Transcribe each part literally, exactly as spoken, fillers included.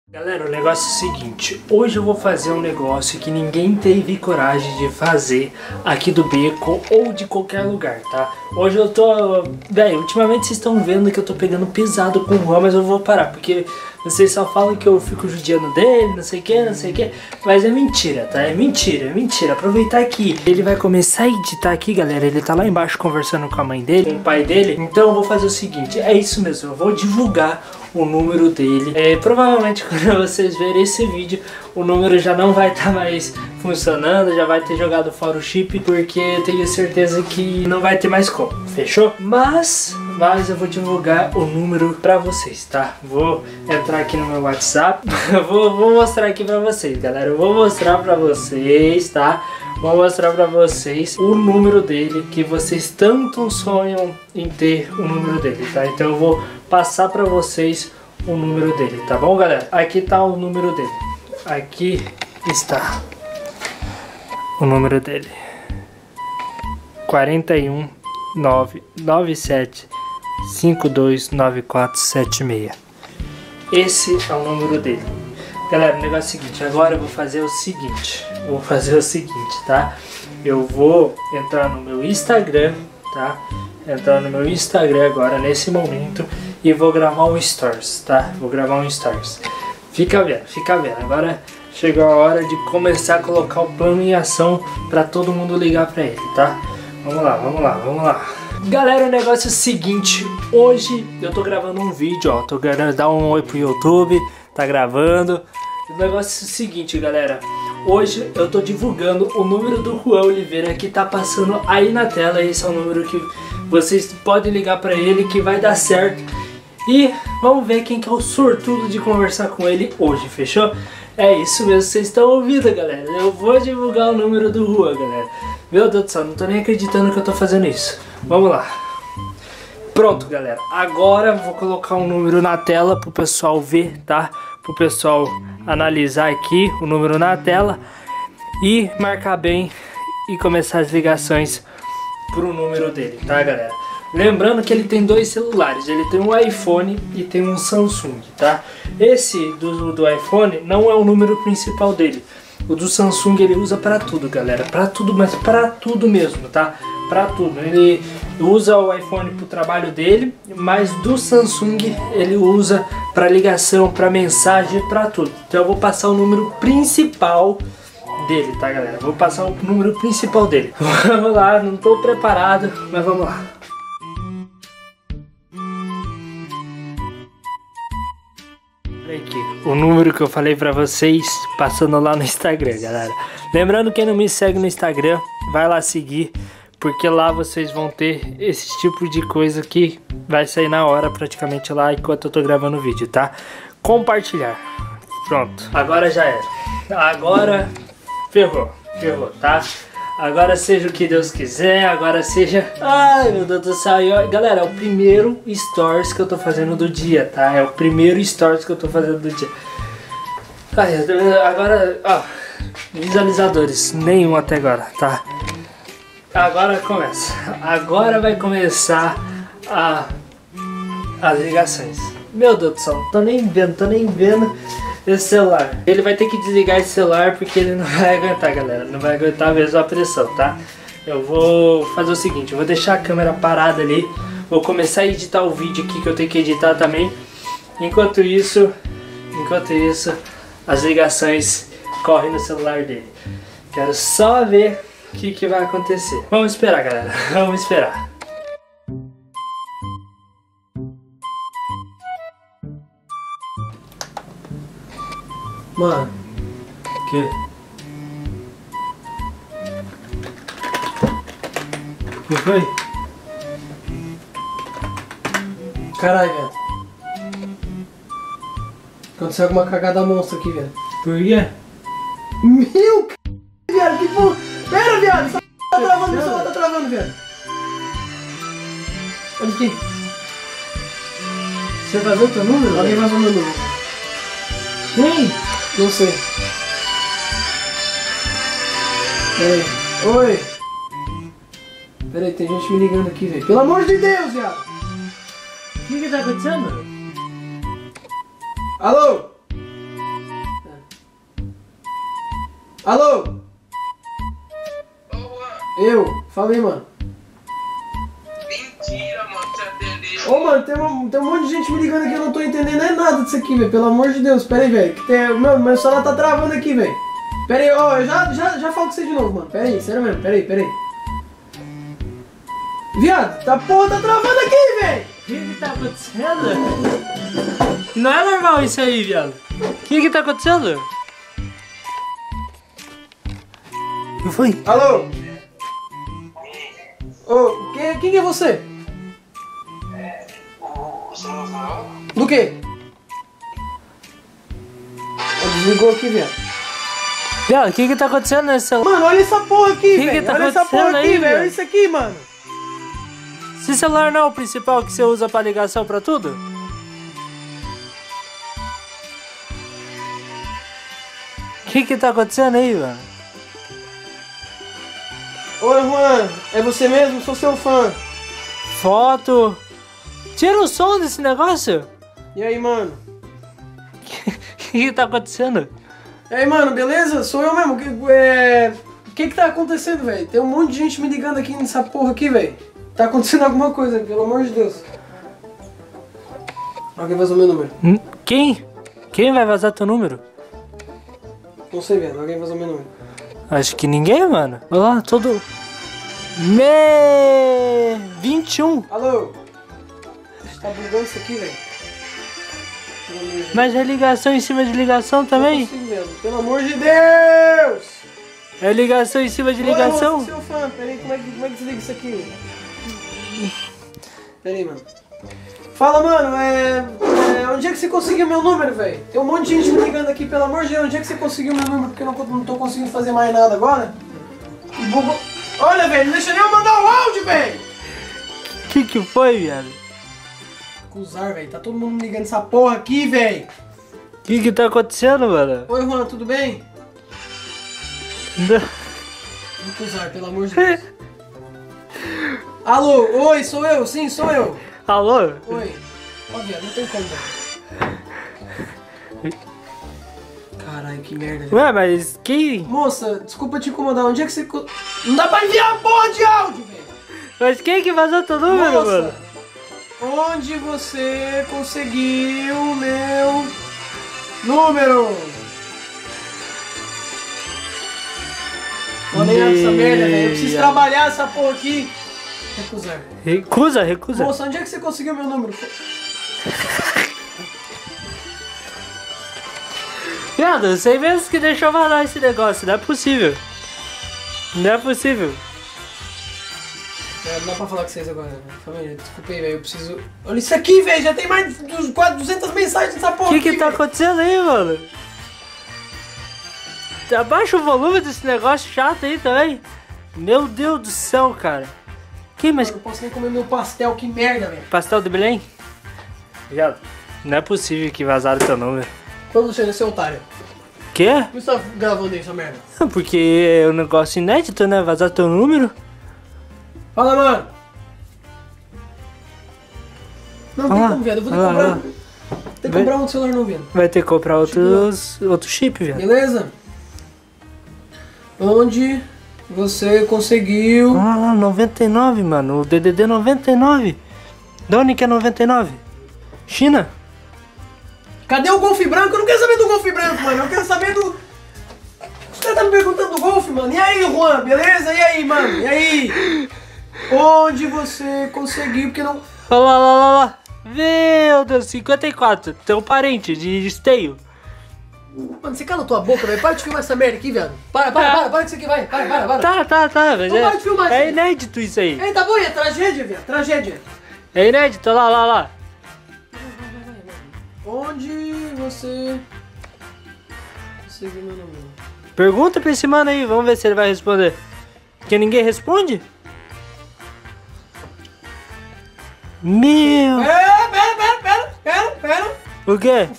Galera, o negócio é o seguinte, hoje eu vou fazer um negócio que ninguém teve coragem de fazer aqui do beco ou de qualquer lugar, tá? Hoje eu tô... Velho, ultimamente vocês estão vendo que eu tô pegando pesado com o Juan, mas eu vou parar, porque vocês só falam que eu fico judiando dele, não sei o que, não sei o que, mas é mentira, tá? É mentira, é mentira. Aproveitar que ele vai começar a editar aqui, galera, ele tá lá embaixo conversando com a mãe dele, com o pai dele, então eu vou fazer o seguinte, é isso mesmo, eu vou divulgar o número dele. É, provavelmente quando vocês verem esse vídeo o número já não vai estar tá mais funcionando, já vai ter jogado fora o chip, porque eu tenho certeza que não vai ter mais como, fechou? Mas, mas eu vou divulgar o número pra vocês, tá? Vou entrar aqui no meu WhatsApp, vou, vou mostrar aqui pra vocês, galera, eu vou mostrar pra vocês, tá? Vou mostrar pra vocês o número dele, que vocês tanto sonham em ter o número dele, tá? Então eu vou passar pra vocês o número dele, tá bom, galera? Aqui tá o número dele. Aqui está o número dele. quatro um nove nove sete cinco dois nove quatro sete seis. Esse é o número dele. Galera, o negócio é o seguinte, agora eu vou fazer o seguinte, vou fazer o seguinte, tá? Eu vou entrar no meu Instagram, tá? Entrar no meu Instagram agora, nesse momento, e vou gravar um Stories, tá? Vou gravar um Stories. Fica vendo, fica vendo. Agora chegou a hora de começar a colocar o plano em ação pra todo mundo ligar pra ele, tá? Vamos lá, vamos lá, vamos lá. Galera, o negócio é o seguinte, hoje eu tô gravando um vídeo, ó, tô gravando, dá um oi pro YouTube, tá gravando. O negócio é o seguinte, galera, hoje eu tô divulgando o número do Juan Oliveira que tá passando aí na tela. Esse é o número que vocês podem ligar pra ele que vai dar certo. E vamos ver quem que é o sortudo de conversar com ele hoje, fechou? É isso mesmo, vocês estão ouvindo, galera. Eu vou divulgar o número do Juan, galera. Meu Deus do céu, não tô nem acreditando que eu tô fazendo isso. Vamos lá. Pronto, galera. Agora vou colocar um número na tela pro pessoal ver, tá? Pro pessoal analisar aqui o número na tela e marcar bem e começar as ligações pro número dele, tá, galera? Lembrando que ele tem dois celulares, ele tem um iPhone e tem um Samsung, tá? Esse do, do iPhone não é o número principal dele. O do Samsung ele usa para tudo, galera, para tudo, mas para tudo mesmo, tá? Para tudo. Ele usa o iPhone pro trabalho dele, mas do Samsung ele usa para ligação, para mensagem, para tudo. Então eu vou passar o número principal dele, tá, galera? Vou passar o número principal dele. Vamos lá, não tô preparado, mas vamos lá. Aqui, o número que eu falei pra vocês, passando lá no Instagram, galera. Lembrando, quem não me segue no Instagram, vai lá seguir, porque lá vocês vão ter esse tipo de coisa que vai sair na hora praticamente lá enquanto eu tô gravando o vídeo, tá? Compartilhar. Pronto, agora já era. Agora ferrou, ferrou, tá? Agora seja o que Deus quiser, agora seja... Ai, meu Deus do céu. E, ó, galera, é o primeiro Stories que eu tô fazendo do dia, tá? É o primeiro Stories que eu tô fazendo do dia. Ai, agora, ó, visualizadores, nenhum até agora, tá? Agora começa. Agora vai começar a, as ligações. Meu Deus do céu, não tô nem vendo, tô nem vendo esse celular. Ele vai ter que desligar esse celular porque ele não vai aguentar, galera. Não vai aguentar mesmo a pressão, tá? Eu vou fazer o seguinte, eu vou deixar a câmera parada ali. Vou começar a editar o vídeo aqui que eu tenho que editar também. Enquanto isso, enquanto isso, as ligações correm no celular dele. Quero só ver o que, que vai acontecer. Vamos esperar, galera. Vamos esperar. Mano, que? O que foi? Caralho, velho. Aconteceu alguma cagada monstra aqui, velho. Por quê? Meu c... viado, que porra. Pera, viado, essa p... tá travando, meu celular tá travando, viado. Olha aqui. Você vazou teu número? Alguém vazou meu número. Quem? Não sei. Peraí. Oi. Peraí, tem gente me ligando aqui, velho. Pelo amor de Deus, viado. O que que tá acontecendo? Alô? Alô? Eu? Fala aí, mano. Mentira, mano, você atendeu. Ô, mano, tem, uma, tem um monte de gente me ligando aqui, eu não tô entendendo é nada disso aqui, velho. Pelo amor de Deus, pera aí, velho. Que tem, meu, meu celular tá travando aqui, velho. Pera aí, ó, eu já, já, já falo com você de novo, mano. Pera aí, sério mesmo, pera aí, pera aí. Viado, tá porra, tá travando aqui, velho. O que que tá acontecendo? Não é normal isso aí, viado. O que que tá acontecendo? O que foi? Alô? Ô, quem, quem é você? O Samuel? Do quê? Ó, desligou aqui, viado. Viado, o que que tá acontecendo nesse celular? Mano, olha essa porra aqui, Que que velho. tá Olha essa acontecendo porra aqui, aí, velho. Olha velho? isso aqui, mano. Esse celular não é o principal que você usa pra ligação pra tudo? O que que tá acontecendo aí, mano? Oi, Juan. É você mesmo? Sou seu fã. Foto. Tira o som desse negócio. E aí, mano? O que que tá acontecendo? E aí, mano, beleza? Sou eu mesmo. Que- É... O que que tá acontecendo, velho? Tem um monte de gente me ligando aqui nessa porra aqui, velho. Tá acontecendo alguma coisa, pelo amor de Deus. Alguém vazou meu número. Hum, Quem? Quem vai vazar teu número? Não sei, velho. Alguém vazou meu número. Acho que ninguém, mano. Olha lá, todo... Me... vinte e um. Alô? Tá bugando isso aqui, velho? Pelo amor de Deus. Mas é ligação em cima de ligação Não também? consigo mesmo. Pelo amor de Deus! É ligação em cima de Oi, ligação? Juan, sou seu fã. Peraí, como é que, como é que desliga isso aqui? Peraí, mano. Fala, mano, é, é... Onde é que você conseguiu meu número, velho? Tem um monte de gente me ligando aqui, pelo amor de Deus. Onde é que você conseguiu meu número? Porque eu não, não tô conseguindo fazer mais nada agora. E bugou... Olha, velho, não deixa nem eu mandar o áudio, velho! Que que foi, viado? Cusar, velho. Tá todo mundo me ligando essa porra aqui, velho. Que que tá acontecendo, mano? Oi, Juan, tudo bem? Não. Vou cusar, pelo amor de Deus. Alô, oi, sou eu? Sim, sou eu. Alô? Oi. Ó, viado, não tem como, velho. Caralho, que merda. velho. Ué, mas quem... Moça, desculpa te incomodar. Onde é que você... co- Não dá pra enviar a porra de áudio, velho. Mas quem que vazou teu número, Moça, mano? onde você conseguiu o meu número? Não nem essa merda, velho. Eu preciso Meia. trabalhar essa porra aqui. Recusar. Recusa, recusa. Moça, onde é que você conseguiu meu número? Viado, você mesmo que deixou vazar esse negócio. Não é possível. Não é possível. É, não dá pra falar com vocês agora, né? Família, desculpa aí, velho. Eu preciso. Olha isso aqui, velho. Já tem mais de quase duzentas mensagens nessa O porra. que que aqui, tá velho. acontecendo aí, mano? Abaixa o volume desse negócio chato aí também. Meu Deus do céu, cara. Que, mas... Eu não posso nem comer meu pastel, que merda, velho. Pastel de Belém? Viado, não é possível que vazaram teu número. Ô, Luciano, esse otário. Quê? Por que você tá gravando aí, essa merda? Porque é um negócio inédito, né? Vazar teu número. Fala, mano. Não Olha tem lá, como, viado. Eu vou ter que olha lá, comprar. olha lá. Tem que comprar um celular novo, viado. Vai ter que comprar outros, outro chip, viado. Beleza? Onde você conseguiu... Olha lá, noventa e nove, mano. O D D D noventa e nove. De onde que é noventa e nove? China? Cadê o golfe branco? Eu não quero saber do golfe branco, mano. Eu quero saber do... Os caras tá me perguntando do golfe, mano. E aí, Juan? Beleza? E aí, mano? E aí? Onde você conseguiu? Porque não... Olha lá, lá, lá, lá. Meu Deus, cinquenta e quatro. Teu parente de esteio. Mano, você cala tua boca, velho. Para de filmar essa merda aqui, viado. Para, para, para. Para que isso aqui vai. Para, para, para. Tá, tá, tá. Mas Não é, para de filmar é isso. inédito isso aí. Ei, tá bom, é tragédia, viado. Tragédia. É inédito, lá, lá, lá. Onde você conseguiu meu número? Pergunta pra esse mano aí, vamos ver se ele vai responder. Porque ninguém responde? Meu... É, pera, pera, pera, pera, pera. O quê?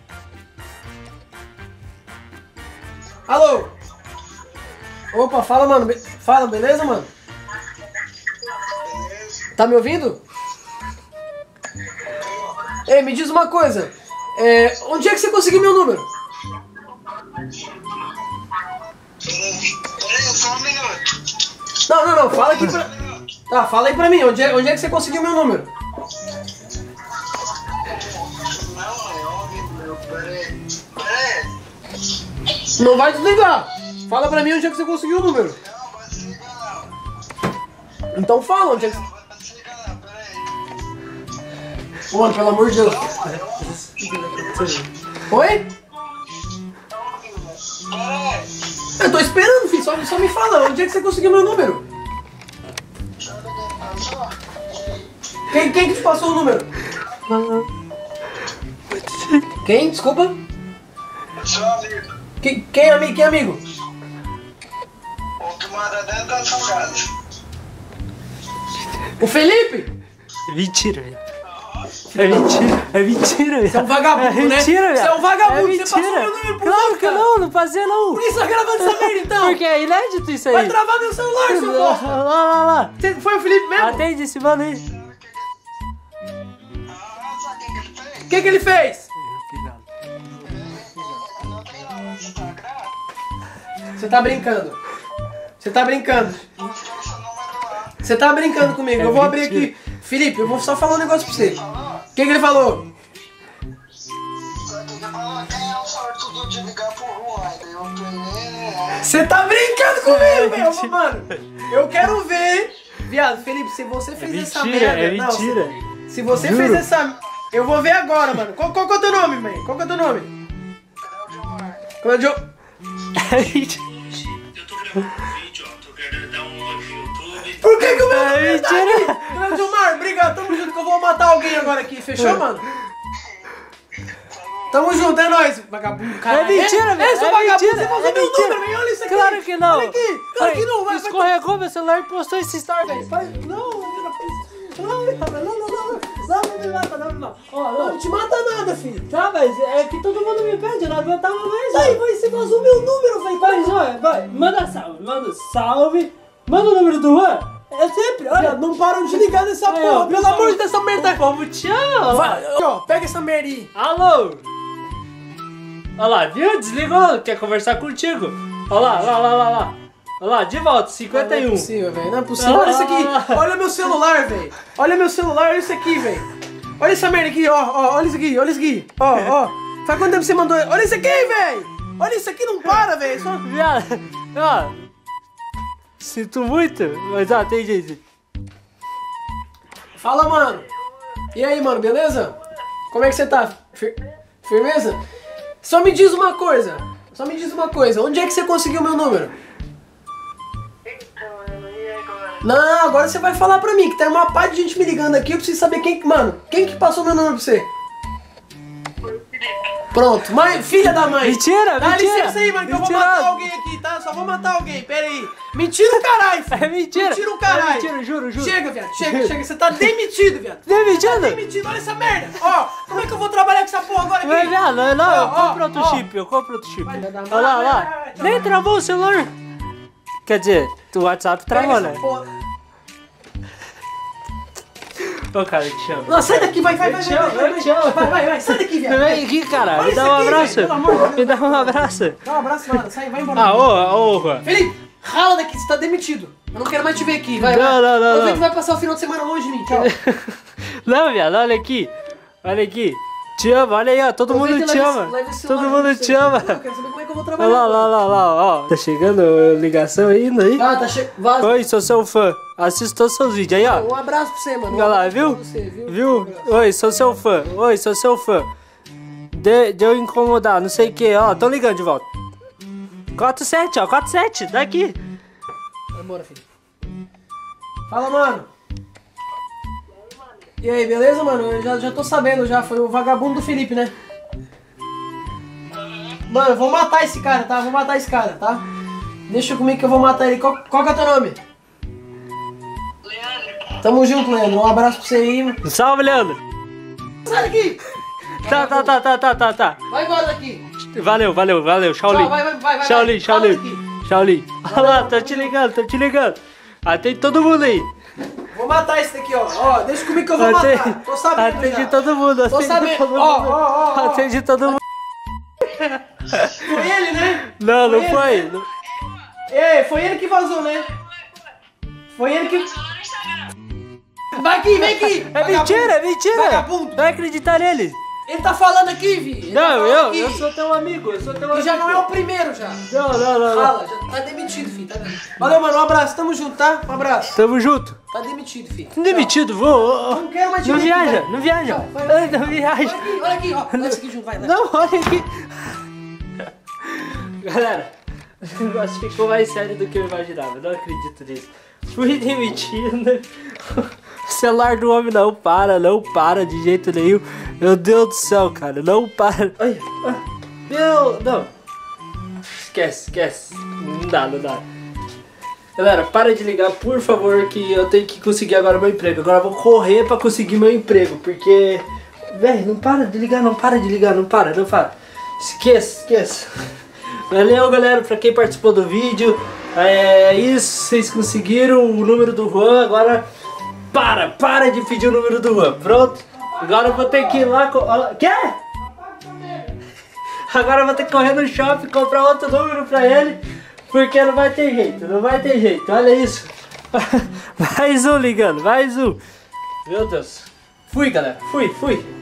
Alô? Opa, fala, mano. Be- Fala, beleza, mano? Tá me ouvindo? Ei, me diz uma coisa. É, onde é que você conseguiu meu número? Peraí, só um minuto. Não, não, não, fala aqui pra... Tá, fala aí pra mim, onde é, onde é que você conseguiu meu número? Não, é óbvio, peraí. Peraí. Não vai desligar. Fala pra mim onde é que você conseguiu o número. Não, vai desligar não. Então fala onde é que você... Não, vai desligar não, peraí. Mano, pelo amor de Deus. Oi? Peraí. Eu tô esperando, filho. Só, só me fala, onde é que você conseguiu meu número? Quem, quem que te passou o número? Quem? Desculpa? Seu amigo. Quem, quem é amigo? Quem é amigo? O que mora dentro da sua casa. O Felipe? Mentira, velho. É mentira, é mentira, velho. Você é um vagabundo, é né? mentira, velho. Você é um vagabundo, é você passou mentira. meu número pro Claro outro, que cara. não, não fazia não. Por que você tá gravando essa merda então? Porque é inédito isso aí. Vai travar meu celular, seu Lá, bosta. lá, lá, lá. Você- Foi o Felipe mesmo? Atende esse mano aí. Ah, sabe o que que ele fez? O que que ele fez? Não tem lá no Instagram. Você tá brincando. Você tá brincando. Não tem esse número lá. Você tá brincando comigo. É Eu vou abrir mentira. aqui. Felipe, eu vou só falar um negócio pra você. Falou? O que que ele falou? Sabe o que ele falou? Quem é o sortudo de ligar por um? Aí daí eu peguei. Você tá brincando É comigo, meu, mentira. mano. Eu quero ver. Viado, Felipe, se você fez É essa mentira, merda... é não, mentira. se, se você Juro. fez essa... Eu vou ver agora, mano. Qual, qual que é o teu nome, mãe? Qual que é o teu nome? Cláudio... É mentira. Eu tô gravando um vídeo, ó. Tô querendo dar um oi no YouTube. Por que que o meu É nome tá mentira. aqui? Cláudio Mar, obrigado. Tamo junto que eu vou matar alguém agora aqui. Fechou, mano? Tamo junto, é nóis. Vagabundo, cara. É mentira, velho. É, seu É vagabundo, mentira, você passou é meu mentira. número, velho. Olha isso aqui. Claro que não. Olha aqui. Claro que não. Vai, vai, Escorregou meu celular e postou esse story, velho. Vai, não, não, não, não, não, não, não, não me mata, não me mata. Ó, não te mata nada, filho. Tá, mas é que todo mundo me pede, eu não aguentava mais. Aí, vai, você vazou meu número, velho. Vai, vai, vai, manda salve, manda salve. Manda o número do Juan. É sempre, olha. Não param de ligar nessa Aí, porra, ó, pelo pessoal, amor de Deus, essa merda. O povo te ama. Vai, ó, pega essa merda aí. Alô? Olha lá, viu? Desligou, quer conversar contigo. Olha lá, lá, lá, lá, lá. Olha lá, de volta, cinquenta e um. Não é possível, velho, não é possível. Ah, Olha isso ah, ah. aqui, olha meu celular, velho. Olha meu celular, olha isso aqui, velho. Olha essa merda aqui, ó, ó, olha isso aqui, olha isso aqui. Ó, ó. Faz quanto tempo você mandou? Olha isso aqui, velho. Olha isso aqui, não para, velho. Só... Viado, ó. Sinto muito, mas ó, tem gente. Fala, mano. E aí, mano, beleza? Como é que você tá? Fir- Firmeza? Só me diz uma coisa. Só me diz uma coisa. Onde é que você conseguiu meu número? Não, agora você vai falar pra mim, que tem uma pá de gente me ligando aqui, eu preciso saber quem que... Mano, quem que passou meu número pra você? Pronto, mãe, filha da mãe. Mentira, Dá mentira. licença aí, mano, que eu vou Mentiroso. matar alguém aqui, tá? Só vou matar alguém, pera aí. Mentira o caralho, filho. É mentira. Mentira o caralho. É mentira, juro, juro. Chega, viado, chega, chega. Você tá demitido, viado. Demitido? Demitido, olha essa merda. Ó, como é que eu vou trabalhar com essa porra agora aqui? Mas, viado, não, não, eu Ó, compro ó, outro ó. chip, eu compro outro chip. Vai, vai dar Olha lá, mal, olha vai, vai, lá. vai, Nem vai. travou o celular. Quer dizer, o WhatsApp Pega travou, essa né? porra. Ô, cara, eu te amo. Não, sai daqui, vai, vai, Eu vai, te vai, amo, vai, eu te amo. vai, vai, vai, sai daqui, viado. Vem aqui, cara. Olha Me isso dá um aqui, abraço. velho, pelo amor de Deus. Me dá um abraço. Dá um abraço nada, sai, vai embora. Ah, ô, ô, Juan. Felipe, rala daqui, você tá demitido. Eu não quero mais te ver aqui, vai, Não, vai. não, não, Aproveita não. que vai passar o final de semana longe de mim, tchau. Não, viado, olha aqui. Olha aqui. Te amo, olha aí, ó. Todo mundo Aproveita e te leva ama. esse- leva esse celular Todo pra mundo você. te ama. Não, eu quero saber como é que eu vou Olha trabalhar. lá, lá, lá, lá, ó. Tá chegando ligação ainda aí? Ah, tá chegando. Vaza. Oi, sou seu fã. Assisto todos os seus vídeos aí, ó. Um abraço pra você, mano. Um Olha lá, abraço viu? pra você, viu? Um Viu? abraço. Oi, sou seu fã. Oi, sou seu fã. De, de eu incomodar, não sei o que. Ó, tô ligando de volta. quatro sete, ó. quatro sete, daqui. Vai embora, filho. Fala, mano. E aí, beleza, mano? Eu já, já tô sabendo, já. Foi o vagabundo do Felipe, né? Mano, eu vou matar esse cara, tá? Vou matar esse cara, tá? Deixa comigo que eu vou matar ele. Qual, qual que é o teu nome? Leandro, Tamo junto, Leandro. Um abraço pra você aí, mano. Salve, Leandro. Sai daqui! Tá, tá, tá, tá, tá, tá, tá. Vai embora daqui! Valeu, valeu, valeu. Shaolin. Tchau, vai, vai, vai, vai, Shaolin, vai. Shaolin. Fala daqui. Shaolin. Olha lá, tô te ligando, tô te ligando. Atende todo mundo aí. Vou matar esse daqui, ó. Ó, deixa comigo que eu vou Atende, matar. Tô sabendo atende já. todo mundo, Tô atende sabendo. todo mundo. Ó, ó, ó, ó. Atende todo mundo. Foi ele, né? Não, não Foi foi. ele, né? Não- Ei, foi ele que vazou, né? Foi ele que... Vai aqui, vem aqui! É mentira, é mentira! Vagabundo! Vai acreditar nele! Ele tá falando aqui, Vi! Ele tá Não, falando eu, aqui. eu sou teu amigo, eu sou teu amigo. E já não é o primeiro, já. Não, não, não, não. Fala, já tá demitido, filho. Tá demitido. Valeu, mano, um abraço, tamo junto, tá? Um abraço. Tamo junto. Tá demitido, filho. Demitido, vou. Não quero mais te Não ver viaja, aqui, vai. não viaja. Tchau, vai, vai. Não viaja. Olha aqui, olha aqui, ó. Nós aqui junto, vai, vai. Não, olha aqui. Galera, o negócio ficou mais sério do que eu imaginava. Eu não acredito nisso. Fui demitido. O celular do homem não para, não para de jeito nenhum. Meu Deus do céu, cara, não para. Ai, ah, meu, não. Esquece, esquece. Não dá, não dá. Galera, para de ligar, por favor, que eu tenho que conseguir agora meu emprego. Agora eu vou correr pra conseguir meu emprego, porque... Velho, não para de ligar, não para de ligar, não para, não para. Esqueça, esqueça. Valeu, galera, pra quem participou do vídeo. É isso, vocês conseguiram o número do Juan, agora... Para, para de pedir o número do Juan, pronto? Agora eu vou ter que ir lá... Co... Quê? Agora eu vou ter que correr no shopping e comprar outro número pra ele, porque não vai ter jeito, não vai ter jeito, olha isso. Mais um ligando, mais um. Meu Deus. Fui, galera, fui, fui.